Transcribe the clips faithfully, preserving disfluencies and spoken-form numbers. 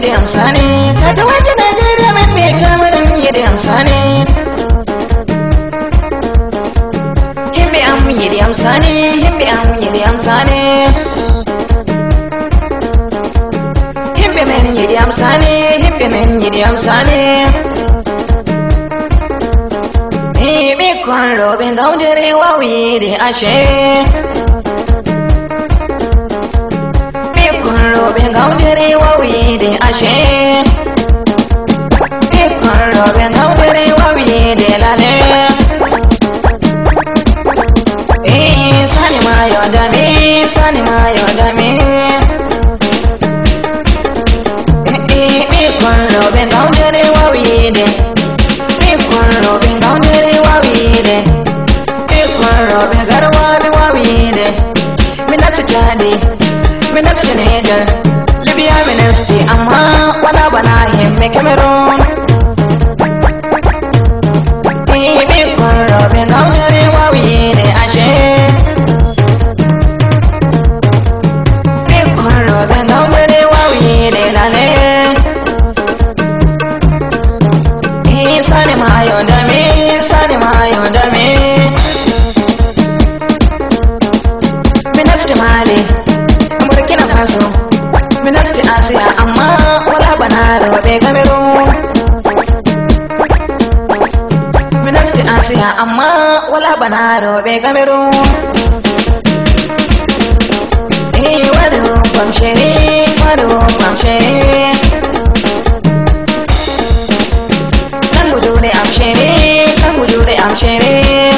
yidi amsani ta ta wata Najeriya men me kamarin yidi amsani himbe am yidi amsani himbe am yidi amsani himbe men yidi amsani himbe men yidi amsani himbe kon robe gaudere wawi de ashe Robe gaudere wawi de ashe Ikon robe gaudere wawi de lale Eh sani mayo dami sani mayo dami Eh ikon robe gaudere wawi de Ikon robe gaudere wawi de Ikon robe garwabi wawi de Minasa jadi Minister Niger, Libya Minister, amma wala bana himbe Cameroon. Ibi kon robe gaudere wawi de ashe. Ibi kon robe gaudere wawi de lale. Sani mayo dami, sani mayo dami. Minister Mali. Burkina Faso, Minister Asia, amma wala bana robe Cameroon. Minister Asia, amma wala bana robe Cameroon. Eh, wado pamshere, wado pamshere. Nangu jude amshere, nangu jude amshere.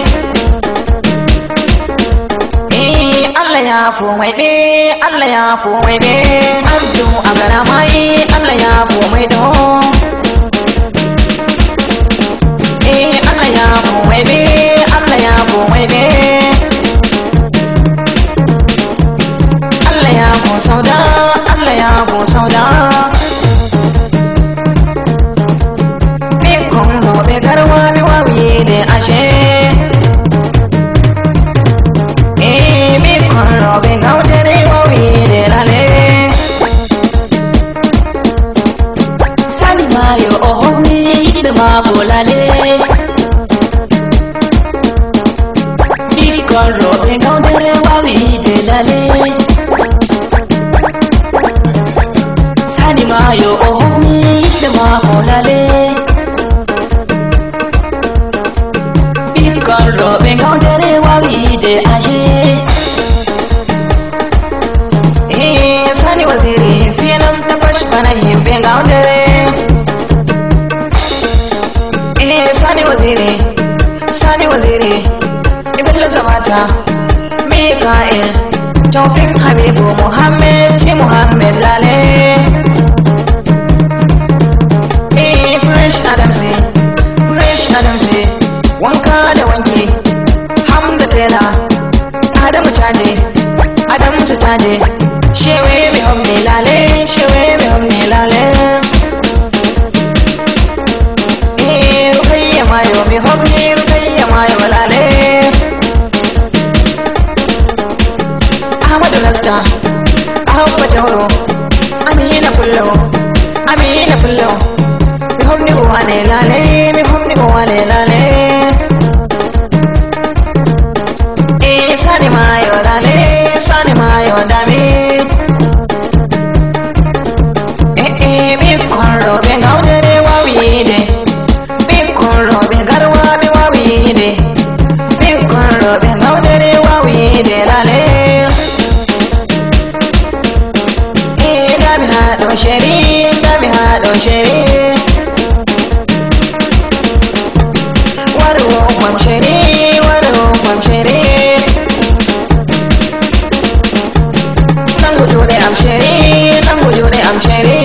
Eh, Allah ya fu mai de. Allah ya fu mai de abdu agara mai Allah ya fu mai do eh Allah ya fu mai de Allah ya fu mai de Allah ya fu sauda Allah ya fu sauda be kongo be garwa be wawi de ashe eh be kongo be gaudere Mayo ohoni de mabolale Ikon robe gaudere wawi de lale Sani mayo ohoni de mabolale Ikon robe gaudere wawi de aje Eh sani waziri fiyanam tabash bana himbe gaudere Sani waziri, Sani waziri, Ibn Zamata, Mikael, Taufik Habibu, Muhammad, T. Muhammad Lale, eh Fresh Adamsi, Fresh Adamsi, wanka da wanki, Hamza Taylor, Adamu Chade, Adamu Chade, Shewe mi homni lale, Shewe mi homni lale. Mayo mi homni rukayya mayo lale Ahmadu Lasta Ahmad Jawro Amina Pullo Amina Pullo mi homni wane lale mi homni wane lale Eh sani mayo lale sani mayo dami Eh eh mi konro be gaudere wawi de Robe garwa be wawi de Bikon robe gaudere wawi de lale Eh dami hado sheri dami hado sheri Waro kwam sheri waro kwam sheri Nangu jude am sheri nangu jude am sheri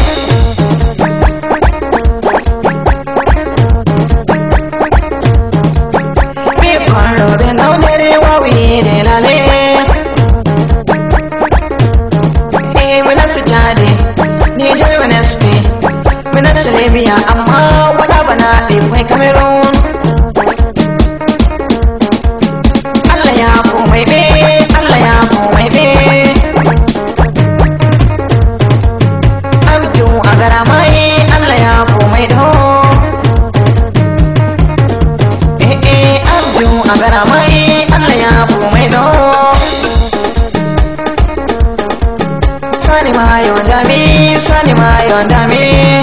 Robe gaudere wawi de lale Eh Minister Chade Niger Minister Minister Libya amma wala bana be kai Cameroon Allah ya fu mai be Allah ya fu mai be sani mayo dami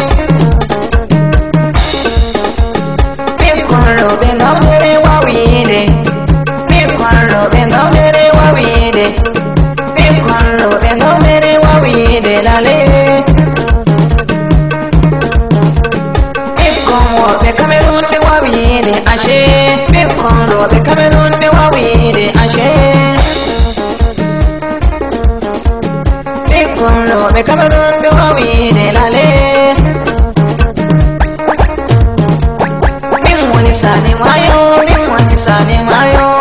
Bikon robe ngaudere wawide Bikon robe ngaudere wawide Bikon robe ngaudere wawide lale Bikon robe Cameroon be wawide ashe Bikon robe Cameroon be wawide ashe Bikon robe Cameroon be wawide lale Min wani sani mayo, min wani sani mayo